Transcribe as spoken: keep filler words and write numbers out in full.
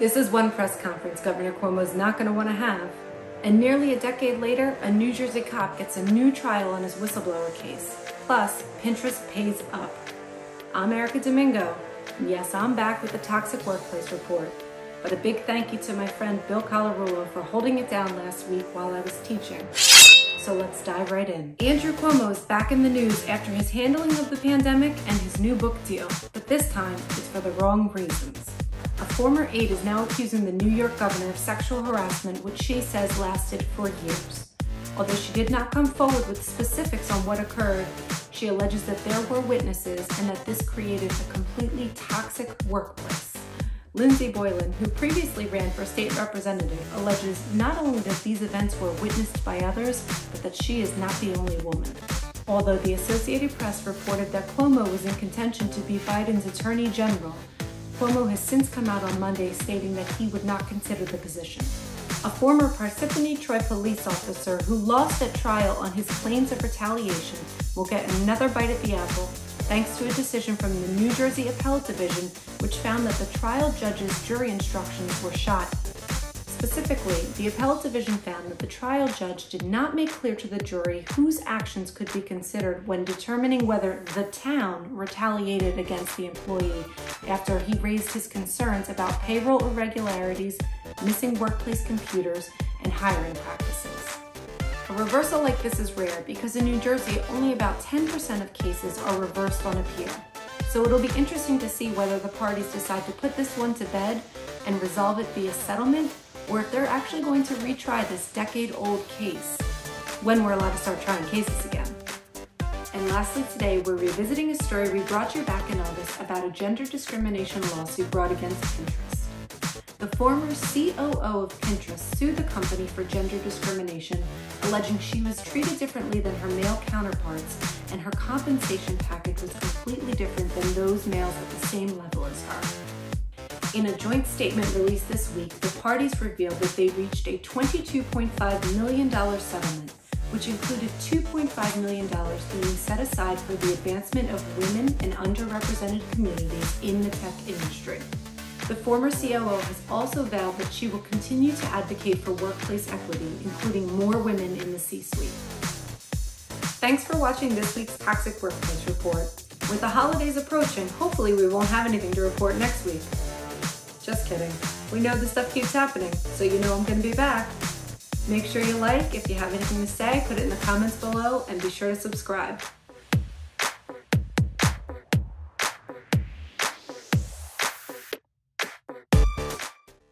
This is one press conference Governor Cuomo's not going to want to have. And nearly a decade later, a New Jersey cop gets a new trial on his whistleblower case. Plus, Pinterest pays up. I'm Erica Domingo. And yes, I'm back with the Toxic Workplace Report. But a big thank you to my friend Bill Colarulo for holding it down last week while I was teaching. So let's dive right in. Andrew Cuomo is back in the news after his handling of the pandemic and his new book deal. But this time, it's for the wrong reasons. A former aide is now accusing the New York governor of sexual harassment, which she says lasted for years. Although she did not come forward with specifics on what occurred, she alleges that there were witnesses and that this created a completely toxic workplace. Lindsey Boylan, who previously ran for state representative, alleges not only that these events were witnessed by others, but that she is not the only woman. Although the Associated Press reported that Cuomo was in contention to be Biden's attorney general, Cuomo has since come out on Monday stating that he would not consider the position. A former Parsippany Troy police officer who lost at trial on his claims of retaliation will get another bite at the apple thanks to a decision from the New Jersey Appellate Division which found that the trial judge's jury instructions were shoddy. Specifically, the Appellate Division found that the trial judge did not make clear to the jury whose actions could be considered when determining whether the town retaliated against the employee after he raised his concerns about payroll irregularities, missing workplace computers, and hiring practices. A reversal like this is rare because in New Jersey, only about ten percent of cases are reversed on appeal. So it'll be interesting to see whether the parties decide to put this one to bed and resolve it via settlement, or if they're actually going to retry this decade-old case when we're allowed to start trying cases again. And lastly today, we're revisiting a story we brought you back in August about a gender discrimination lawsuit brought against Pinterest. The former C O O of Pinterest sued the company for gender discrimination, alleging she was treated differently than her male counterparts and her compensation package was completely different than those males at the same level as her. In a joint statement released this week, the parties revealed that they reached a twenty-two point five million dollars settlement, which included two point five million dollars being set aside for the advancement of women and underrepresented communities in the tech industry. The former C O O has also vowed that she will continue to advocate for workplace equity, including more women in the C-suite. Thanks for watching this week's Toxic Workplace Report. With the holidays approaching, hopefully we won't have anything to report next week. Just kidding. We know this stuff keeps happening, so you know I'm going to be back. Make sure you like. If you have anything to say, put it in the comments below, and be sure to subscribe.